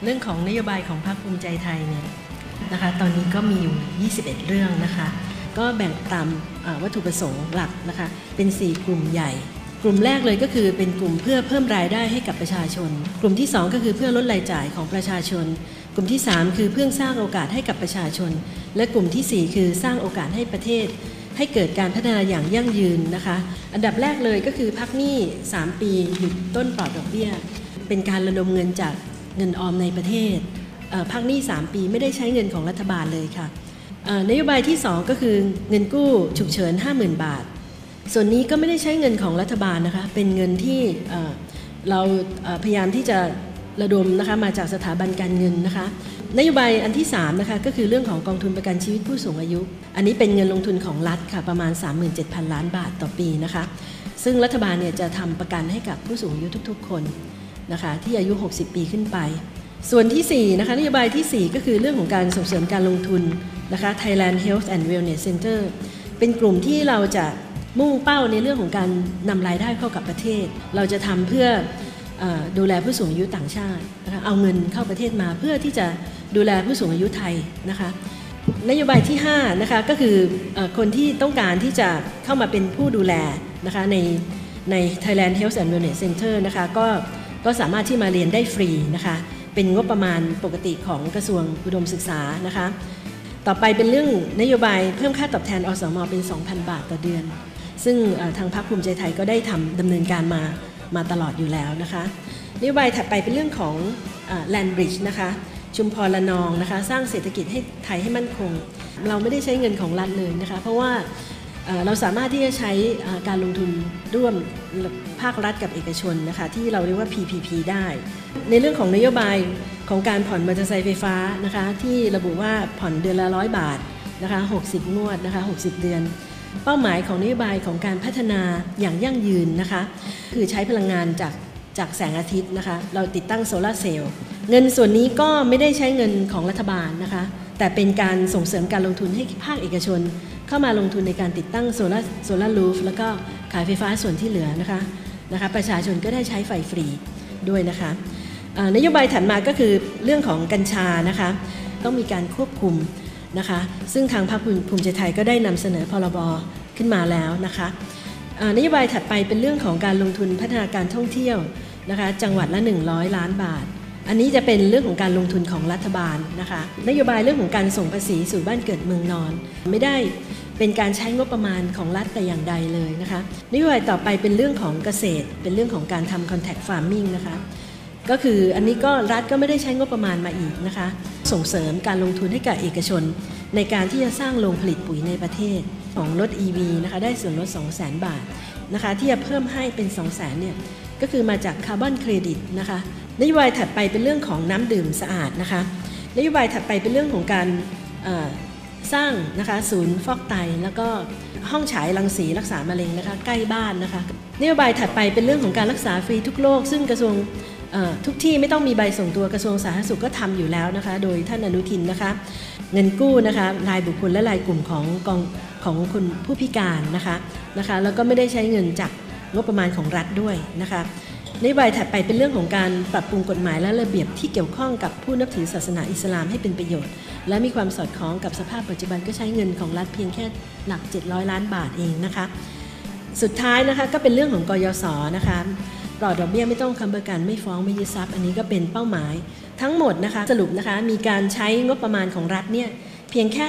เรื่องของนโยบายของพรรคภูมิใจไทยเนี่ยนะคะตอนนี้ก็มีอยู่21เรื่องนะคะก็แบ่งตามวัตถุประสงค์หลักนะคะเป็น4กลุ่มใหญ่กลุ่มแรกเลยก็คือเป็นกลุ่มเพื่อเพิ่มรายได้ให้กับประชาชนกลุ่มที่2ก็คือเพื่อลดรายจ่ายของประชาชนกลุ่มที่3คือเพื่อสร้างโอกาสให้กับประชาชนและกลุ่มที่4คือสร้างโอกาสให้ประเทศให้เกิดการพัฒนาอย่างยั่งยืนนะคะอันดับแรกเลยก็คือพักหนี้3ปีหยุดต้นปลอดดอกเบี้ยเป็นการระดมเงินจากเงินออมในประเทศพักหนี้3ปีไม่ได้ใช้เงินของรัฐบาลเลยค่ะนโยบายที่2ก็คือเงินกู้ฉุกเฉิน 50,000 บาทส่วนนี้ก็ไม่ได้ใช้เงินของรัฐบาลนะคะเป็นเงินที่เราพยายามที่จะระดมนะคะมาจากสถาบันการเงินนะคะนโยบายอันที่3นะคะก็คือเรื่องของกองทุนประกันชีวิตผู้สูงอายุอันนี้เป็นเงินลงทุนของรัฐค่ะประมาณ 37,000 ล้านบาทต่อปีนะคะซึ่งรัฐบาลเนี่ยจะทำประกันให้กับผู้สูงอายุทุกๆคนนะคะที่อายุ60 ปีขึ้นไปส่วนที่4นะคะนโยบายที่4ก็คือเรื่องของการส่งเสริมการลงทุนนะคะ Thailand Health and Wellness Center เป็นกลุ่มที่เราจะมุ่งเป้าในเรื่องของการนำรายได้เข้ากับประเทศเราจะทำเพื่อดูแลผู้สูงอายุต่างชาตินะคะเอาเงินเข้าประเทศมาเพื่อที่จะดูแลผู้สูงอายุไทยนะคะนโยบายที่5นะคะก็คือคนที่ต้องการที่จะเข้ามาเป็นผู้ดูแลนะคะใน Thailand Health and Wellness Center นะคะก็สามารถที่มาเรียนได้ฟรีนะคะเป็นงบประมาณปกติของกระทรวงอุดมศึกษานะคะต่อไปเป็นเรื่องนโยบายเพิ่มค่าตอบแทนอสม.เป็น 2,000 บาทต่อเดือนซึ่งทางพรรคภูมิใจไทยก็ได้ดำเนินการมาตลอดอยู่แล้วนะคะนโยบายถัดไปเป็นเรื่องของLand Bridge นะคะชุมพรละนองนะคะสร้างเศรษฐกิจให้ไทยให้มั่นคงเราไม่ได้ใช้เงินของรัฐเลยนะคะเพราะว่าเราสามารถที่จะใช้การลงทุนร่วมภาครัฐกับเอกชนนะคะที่เราเรียกว่า PPP ได้ในเรื่องของนโยบายของการผ่อนมอเตอร์ไซค์ไฟฟ้านะคะที่ระบุว่าผ่อนเดือนละ100 บาทนะคะ60 งวดนะคะ60 เดือนเป้าหมายของนโยบายของการพัฒนาอย่างยั่งยืนนะคะคือใช้พลังงานจากแสงอาทิตย์นะคะเราติดตั้งโซลาร์เซลล์เงินส่วนนี้ก็ไม่ได้ใช้เงินของรัฐบาลนะคะแต่เป็นการส่งเสริมการลงทุนให้ภาคเอกชนเข้ามาลงทุนในการติดตั้งโซลาร์รูฟแล้วก็ขายไฟฟ้าส่วนที่เหลือนะคะประชาชนก็ได้ใช้ไฟฟรีด้วยนะคะนโยบายถัดมาก็คือเรื่องของกัญชานะคะต้องมีการควบคุมนะคะซึ่งทางพรรคภูมิใจไทยก็ได้นำเสนอพรบขึ้นมาแล้วนะคะนโยบายถัดไปเป็นเรื่องของการลงทุนพัฒนาการท่องเที่ยวนะคะจังหวัดละ100 ล้านบาทอันนี้จะเป็นเรื่องของการลงทุนของรัฐบาลนะคะนโยบายเรื่องของการส่งภาษีสู่บ้านเกิดเมืองนอนไม่ได้เป็นการใช้งบประมาณของรัฐแต่อย่างใดเลยนะคะนโยบายต่อไปเป็นเรื่องของเกษตรเป็นเรื่องของการทำ contact farming นะคะก็คืออันนี้ก็รัฐก็ไม่ได้ใช้งบประมาณมาอีกนะคะส่งเสริมการลงทุนให้กับเอกชนในการที่จะสร้างโรงผลิตปุ๋ยในประเทศของรถ EV นะคะได้ส่วนลด 200,000 บาทนะคะที่จะเพิ่มให้เป็น 200,000 เนี่ยก็คือมาจากคาร์บอนเครดิตนะคะนโยบายถัดไปเป็นเรื่องของน้ำดื่มสะอาดนะคะนโยบายถัดไปเป็นเรื่องของการสร้างนะคะศูนย์ฟอกไตแล้วก็ห้องฉายรังสีรักษามะเร็งนะคะใกล้บ้านนะคะนโยบายถัดไปเป็นเรื่องของการรักษาฟรีทุกโรคซึ่งกระทรวงทุกที่ไม่ต้องมีใบส่งตัวกระทรวงสาธารณสุขก็ทำอยู่แล้วนะคะโดยท่านอนุทินนะคะเงินกู้นะคะรายบุคคลและรายกลุ่มของคนผู้พิการนะคะแล้วก็ไม่ได้ใช้เงินจากงบประมาณของรัฐด้วยนะคะนโยบายถัดไปเป็นเรื่องของการปรับปรุงกฎหมายและระเบียบที่เกี่ยวข้องกับผู้นับถือศาสนาอิสลามให้เป็นประโยชน์และมีความสอดคล้องกับสภาพปัจจุบันก็ใช้เงินของรัฐเพียงแค่หลัก700 ล้านบาทเองนะคะสุดท้ายนะคะก็เป็นเรื่องของกยศนะคะปลอดดอกเบี้ยไม่ต้องค้ำประกันไม่ฟ้องไม่ยึดทรัพย์อันนี้ก็เป็นเป้าหมายทั้งหมดนะคะสรุปนะคะมีการใช้งบประมาณของรัฐเนี่ยเพียงแค่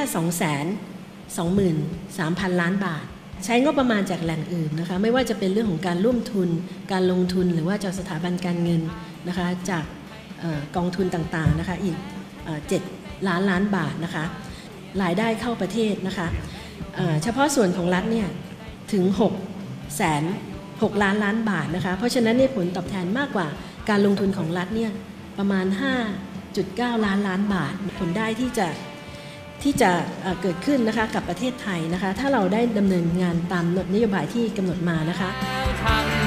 223,000 ล้านบาทใช้งบประมาณจากแหล่งอื่นนะคะไม่ว่าจะเป็นเรื่องของการร่วมทุนการลงทุนหรือว่าจากสถาบันการเงินนะคะจากกองทุนต่างๆนะคะอีก7 ล้านบาทนะคะรายได้เข้าประเทศนะคะเฉพาะส่วนของรัฐเนี่ยถึง6 ล้านบาทนะคะเพราะฉะนั้นผลตอบแทนมากกว่าการลงทุนของรัฐเนี่ยประมาณ 5.9 ล้านบาทผลได้ที่จะเกิดขึ้นนะคะกับประเทศไทยนะคะถ้าเราได้ดำเนินงานตามนโยบายที่กำหนดมานะคะ